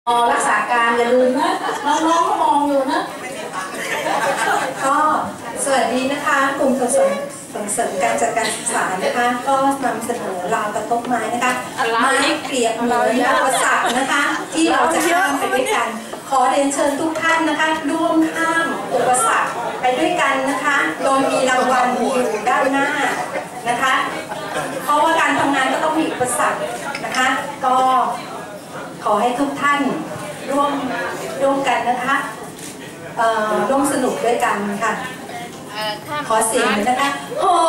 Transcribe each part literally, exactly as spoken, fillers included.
รักษาการอย่าลืมนะน้องๆก็มองอยู่นะก็สวัสดีนะคะกลุ่มส่งเสริมส่งเสริมการจัดการศึกษานะคะก็นำเสนอราวกระทบไม้นะคะไม้เปรียบเหมือนอุปสรรคนะคะที่เราจะข้ามไปด้วยกันขอเรียนเชิญทุกท่านนะคะร่วมข้ามอุปสรรคไปด้วยกันนะคะโดยมีรางวัลอยู่ด้านหน้านะคะเพราะว่าการทำงานก็ต้องมีอุปสรรคนะคะก็ขอให้ทุกท่านร่วมร่วมกันนะคะร่วมสนุกด้วยกันค่ะขอเสียงนะคะโอ้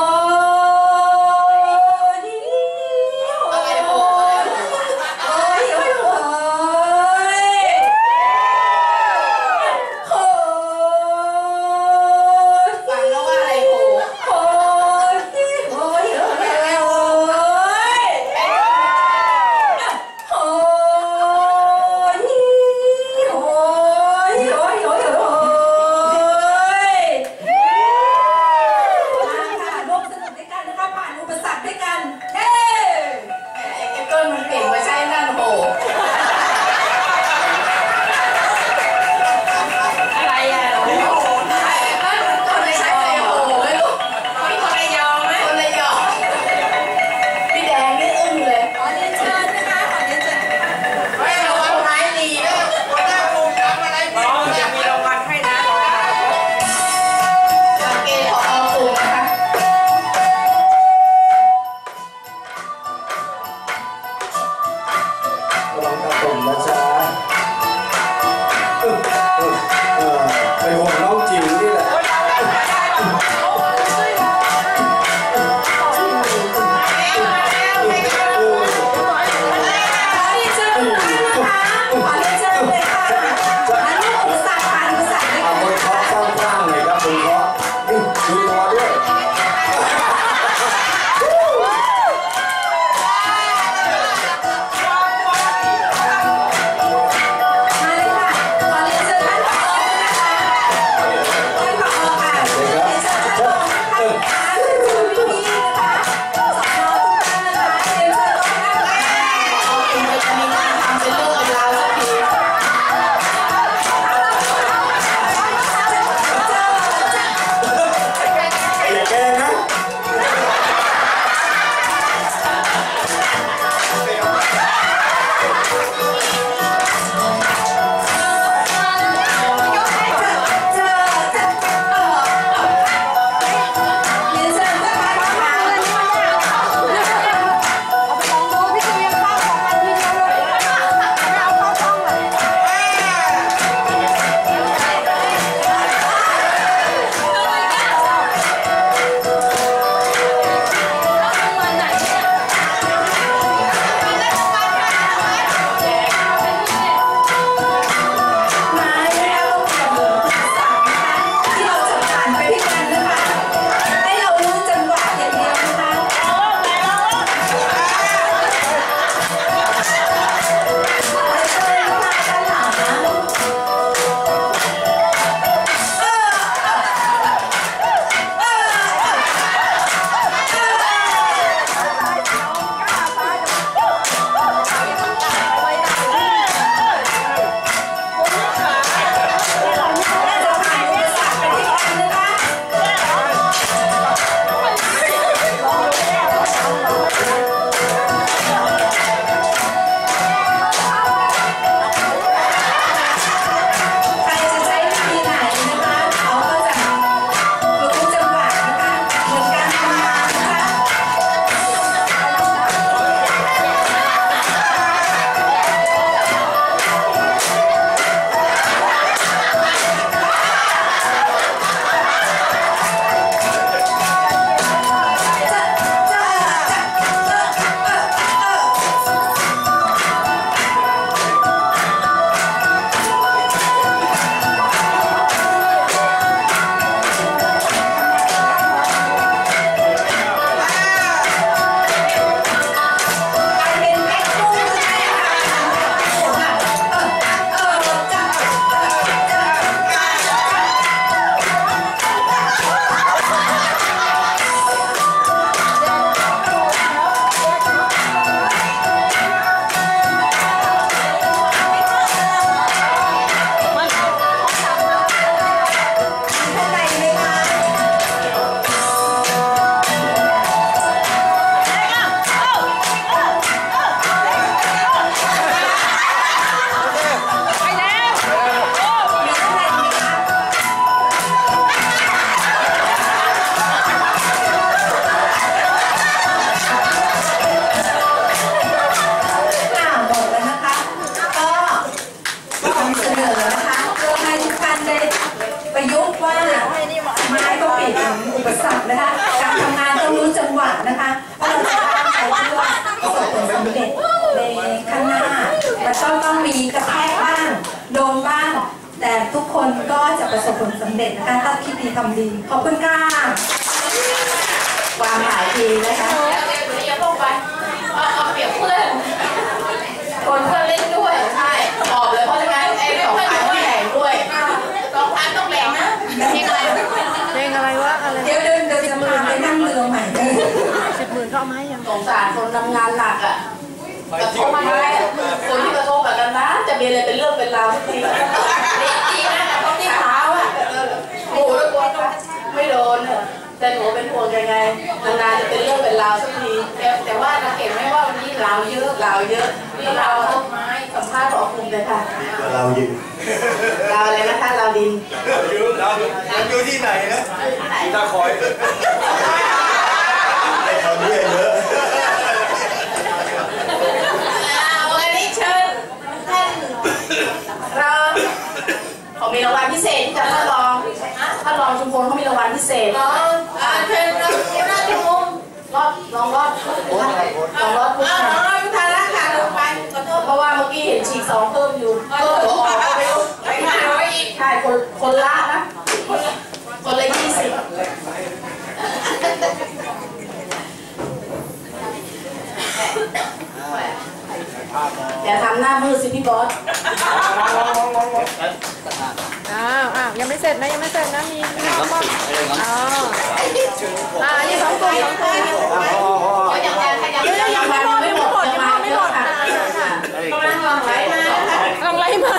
ปสรรคนะคะการทำงานต้องรู้จังหวะนะคะว่าเราจะตั้งใจเพื่อประสบผลสำเร็จในข้างหน้ามันก็ต้องมีกระแทกบ้างโดนบ้างแต่ทุกคนก็จะประสบผลสำเร็จนะคะถ้าคิดดีทำดีขอบคุณค่ะวางหายทีนะคะอย่าลงไปเอาเอาเปรียบเพื่อนคนเพื่อนเล่นด้วยใช่บอกเลยเพราะฉะนั้นไอ้สองพันต้องแรงด้วยสองพันต้องแรงนะเพลงอะไรเพลงอะไรวะอะไรเดี๋ยวเดินเดินจะพาไปนั่งเรือใหม่เลยสิบหมื่นเขาเอามาให้ยังสงสารคนทำงานหนักอ่ะกระทบมาได้คนที่กระทบกับกันนะจะมีอะไรเป็นเรื่องเป็นราวทุกทีดีนะกระทบที่เท้าอ่ะโอ้โหแล้วกลัวไม่โดนแต่หนูเป็นห่วงยังไงนานๆจะเป็นเรื่องเป็นราวสักทีแต่แต่ว่าเราเห็นไหมว่าวันนี้ราวเยอะราวเยอะนี่ราวต้นไม้สัมภาษณ์บอกคุณเลยค่ะเรายินราวอะไรนะคะราวดินเราอยู่เราอยู่ที่ไหนนะที่ตาคอยไอ้เขาเนี่ยเยอะวันนี้เชิญท่านรองเขามีรางวัลพิเศษที่จะท่านรองท่านรองชุมพลเขามีรางวัลพิเศษรองเชิญรองเจ้าหน้าที่มุมรอดลองรอดลองรอดพุทธาลองรอดพุทธาละค่ะลงไปขอโทษเพราะว่าเมื่อกี้เห็นฉีกสองเพิ่มอยู่เพิ่มหัวออกไปไปหาไว้อีกใช่คนคนละนะคนละยี่สิบอย่าทำหน้ามืดสิพี่บอสอ้าวอ้าวยังไม่เสร็จนะยังไม่เสร็จนะมีมีน้ำมันอ๋ออ่านี่สองกลุ่มสองกลุ่มยังยังยังยังไม่หมดไม่หมดยังมาไม่หมดค่ะกำลังลองไล่มาลองไล่มา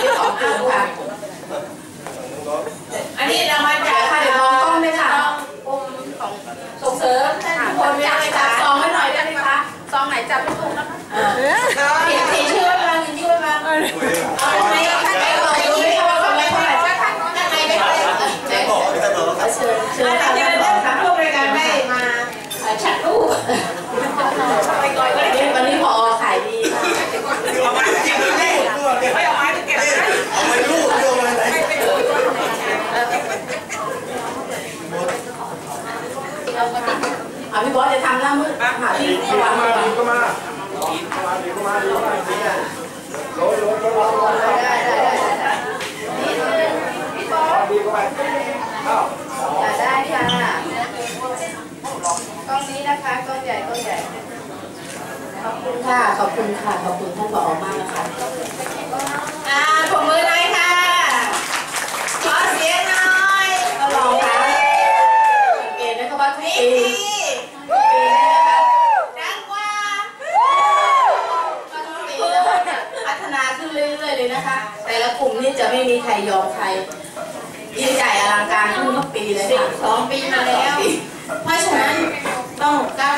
อันนี้เรามาจากค่ะเดี๋ยวมองกล้องเลยค่ะส่งเสริมท่านคนไม่ได้จับซองไว้หน่อยได้ไหมคะซองไหนจับไม่ถูกนะคะเขียนสีชื่อไว้บ้างชื่อไว้บ้างเอาทำไมท่านไม่บอกอย่างนี้เขาบอกทำไมเท่าไหร่ท่านท่านไม่ได้ไม่บอกท่านบอกเชิญเชิญท่านจะได้ทำร่วมรายการได้มาชัดรูปวันนี้พอขายดีเอาไม้เก็บเลยไม่เอาไม้เก็บเอาไม้ลูกโยนอะไรอ่ะพี่บอสจะทำหน้ามืดหาที่ดีก็มาดีก็มาดีก็มาดีก็มาดีก็มาดีโรยโรยโรยโรยได้ได้ได้ได้พี่บอสดีก็มาอ้าวได้ค่ะกล้องนี้นะคะกล้องใหญ่กล้องใหญ่ขอบคุณค่ะขอบคุณค่ะขอบคุณท่านผอมากนะคะอ่าปรบมือหน่อยค่ะขอเสียงหน่อยก็ลองค่ะสังเกตนะคะว่าทุกปีทุกปีนะคะดังกว่าทุกปีแล้วเนี่ยพัฒนาขึ้นเรื่อยๆเลยนะคะแต่ละกลุ่มนี่จะไม่มีใครยอมใครยิ่งใหญ่อลังการขึ้นทุกปีเลยค่ะสองปีมาแล้วเพราะฉะนั้นต้องก้าว